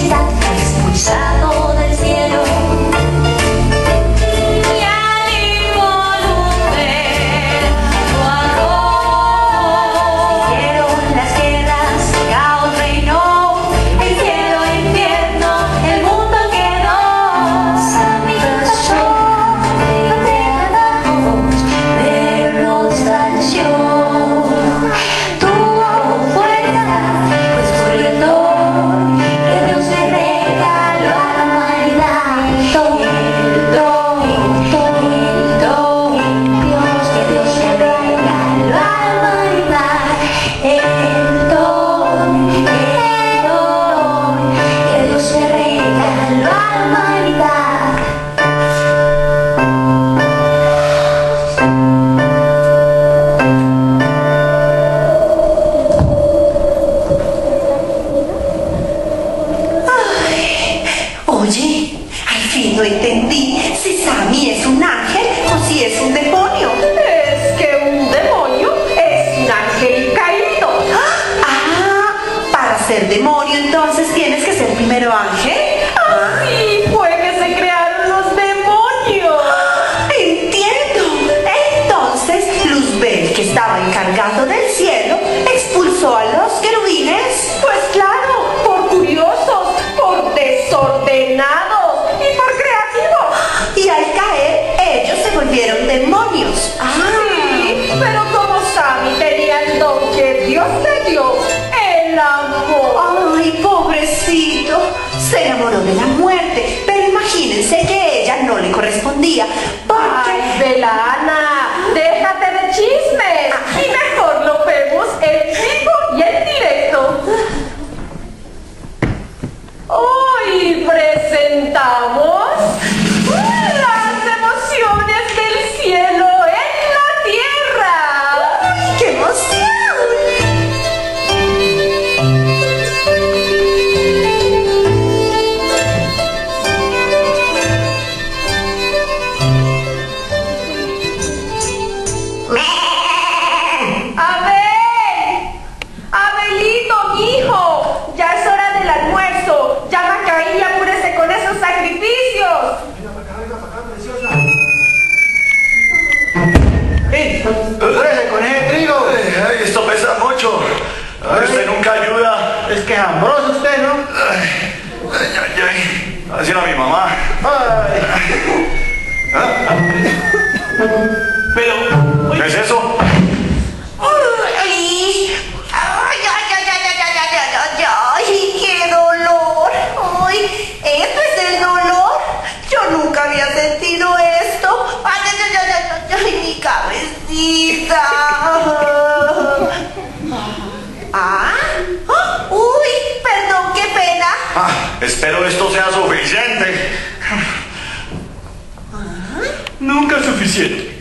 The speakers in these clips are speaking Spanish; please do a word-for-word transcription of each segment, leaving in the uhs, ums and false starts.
está expulsado del cielo. Oye, al fin no entendí si Sammy es un ángel o si es un demonio. Es que un demonio es un ángel caído. Ah, para ser demonio entonces tienes que ser primero ángel. Ah, sí, fue que se crearon los demonios. Entiendo. Entonces Luzbel, que estaba encargado del cielo, expulsó a los querubines. Pues claro, por curiosos, por desordenados y por creativos. Y al caer, ellos se volvieron demonios. Ah. Sí, pero como Sammy tenía el don que Dios le dio, el amor. Ay, pobrecito. Se enamoró de la muerte, pero imagínense que ella no le correspondía. Porque... Ay, Belana, déjate de chismes y mejor lo vemos en vivo y en directo. Hoy presentamos las emociones del cielo en la tierra. ¡Ay, qué emoción! ¡Abel! ¡Abelito, hijo! Ya es hora del almuerzo. Llama a Caín y apúrese con esos sacrificios. ¡Eh! ¡Apúrese con ese trigo! Ay, esto pesa mucho. Ay, usted nunca ayuda. Es que es hambroso usted, ¿no? Ay, ay, ay, ay. Así era mi mamá. Ay. ¿Ah? Pero... ¿Qué es eso? ¡Ay! ¡Ay, ay, ay, ay, ay, ay, ay, ay, ay! ay, ¡qué dolor! ¡Ay! ¿Esto es el dolor? Yo nunca había sentido esto. ¡Ay, ay, ay, ay, ay, ay! ¡Mi cabecita! ¿Ah? ¡Ah! ¡Uy! Perdón, qué pena. Ah, espero esto sea suficiente. Nunca es suficiente.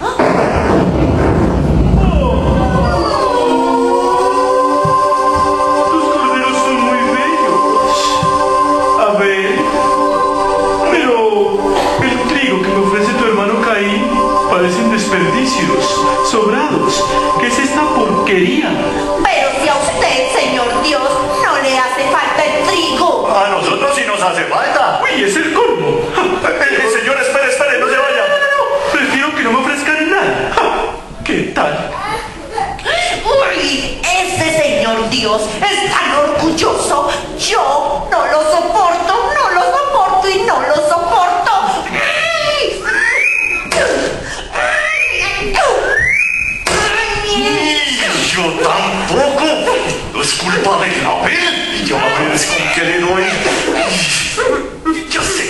Parecen desperdicios, sobrados. ¿Qué es esta porquería? Pero si a usted, señor Dios, no le hace falta el trigo. A nosotros sí nos hace falta. ¡Uy, es el colmo! Eh, eh, señor, espere, espere, no se vaya. Prefiero que no me ofrezcan nada. ¿Qué tal? Uy, ese señor Dios es tan orgulloso. Yo no lo soporto, no lo soporto y no lo soporto. Yo tampoco. No es culpa de la Abel. Yo a ver con qué le doy. Yo sé.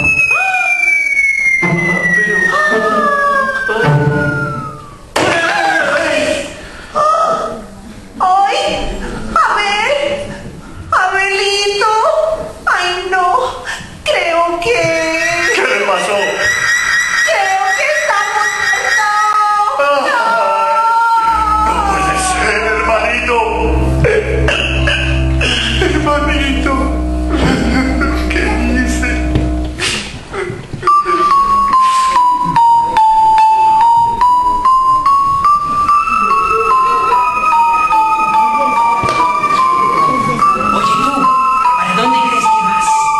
¡Ay! ¡Abel! ¡Abelito! ¡Ay, no! Creo que... ¿Qué le pasó? Creo que está muerto. No puede ser, hermanito. Hermanito. ¿Qué hice? Oye tú, ¿para dónde crees que vas?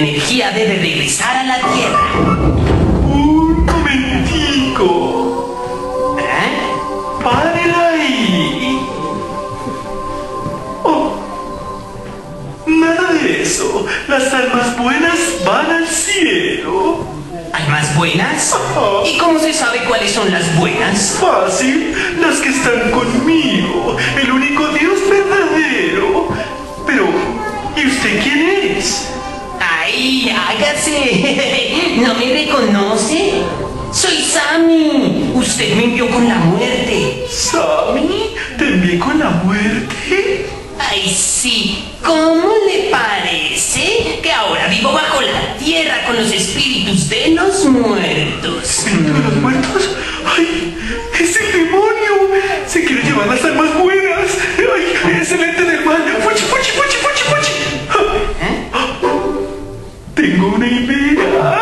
energía debe regresar a la Tierra. Un momentico. ¿Eh? ¡Párela ahí! Oh, nada de eso. Las almas buenas van al cielo. ¿Almas buenas? ¿Y cómo se sabe cuáles son las buenas? Fácil, las que están conmigo, el único Dios verdadero. Pero, ¿y usted quién es? ¡Ay, hágase! ¿No me reconoce? ¡Soy Sammy! Usted me envió con la muerte. ¿Sammy? ¿Te envié con la muerte? ¡Ay, sí! ¿Cómo le parece que ahora vivo bajo la tierra con los espíritus de los muertos? ¿Espíritu de los muertos? ¡Ay! ¡Es el demonio! ¡Se quiere llevar las almas buenas! ¡Ay! ¡Es el ente del mal! ¡Fuchi, fuchi, fuchi, fuchi, fuchi! ¿Eh? Tengo una idea.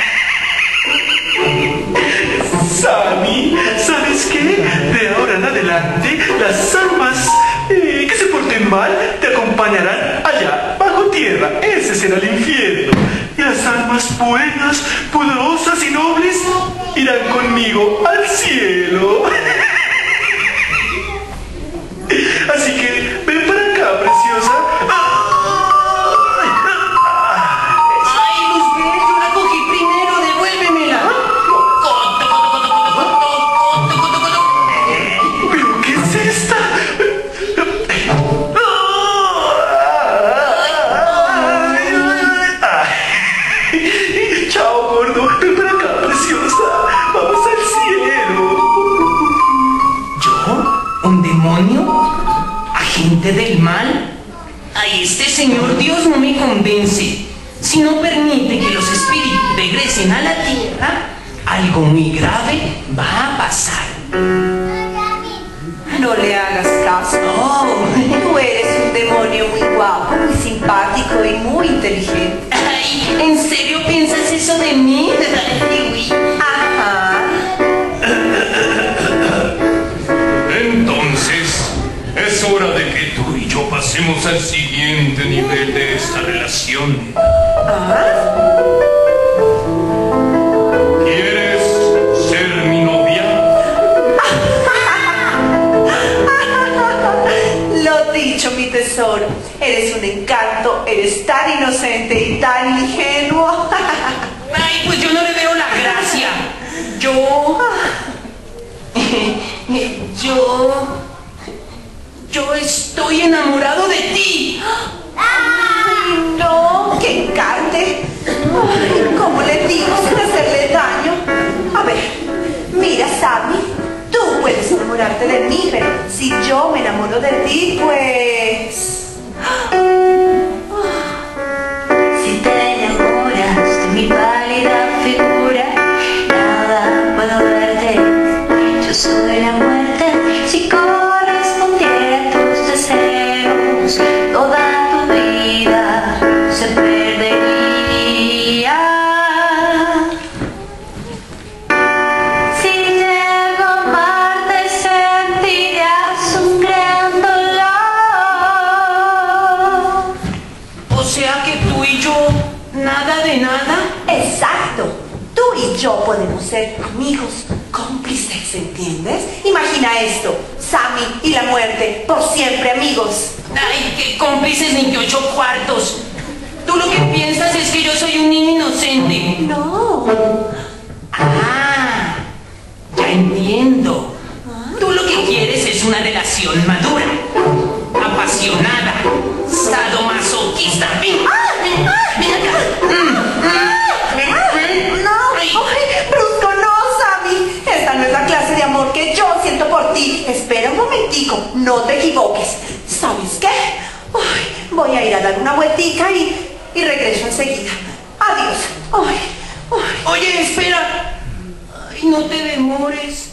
Sammy, ¿sabes qué? De ahora en adelante, las almas eh, que se porten mal te acompañarán allá, bajo tierra. Ese será el infierno. Y las almas buenas, poderosas y nobles irán conmigo al cielo. Así que ven para acá, preciosa. ¡Ay, Luzbel! Yo la cogí primero, devuélvemela. ¿Pero qué es esta? Chao, gordo. Ven para acá, preciosa. Vamos al cielo. ¿Yo? ¿Un demonio? ¿Agente del mal? Ay, este señor Dios no me convence. Si no permite que los espíritus regresen a la tierra, algo muy grave va a pasar. No le hagas caso. Oh, Tú eres un demonio muy guapo, muy simpático y muy inteligente. ay, ¿en serio piensas eso de mí? Ajá. Entonces, es hora de que tú y yo pasemos al siguiente nivel de esta relación. ¿Quieres ser mi novia? Lo dicho, mi tesoro. Eres un encanto, eres tan inocente y tan ingenuo. Ay, pues yo no le veo la gracia. Yo... Yo... Yo estoy enamorado de ti. Ay, no, que encante. Ay, ¿cómo le digo sin hacerle daño? A ver, mira, Sammy, tú puedes enamorarte de mí, pero si yo me enamoro de ti, pues... Si te enamoras de mi pálida figura, nada puedo darte. Yo soy la muerte. Si correspondiera a tus deseos, toda tu vida se perdería. Si llego a amarte, sentirías un gran dolor. O sea que tú y yo, nada de nada. Exacto. Tú y yo podemos ser amigos, cómplices, ¿entiendes? Imagina esto, Sammy y la muerte, por siempre amigos. Ay, qué cómplices ni que ocho cuartos. Tú lo que piensas es que yo soy un niño inocente. No. Ah, ya entiendo. Tú lo que quieres es una relación madura, apasionada, sadomasoquista. Ven, ven, ven acá. Mm, mm. No, ay, brusco no, Sammy. Esta no es la clase de amor que yo siento por ti. Espera un momentico, no te equivoques. ¿Sabes qué? Ay, voy a ir a dar una vueltica y, y regreso enseguida. Adiós. Ay, ay. Oye, espera. Ay, no te demores.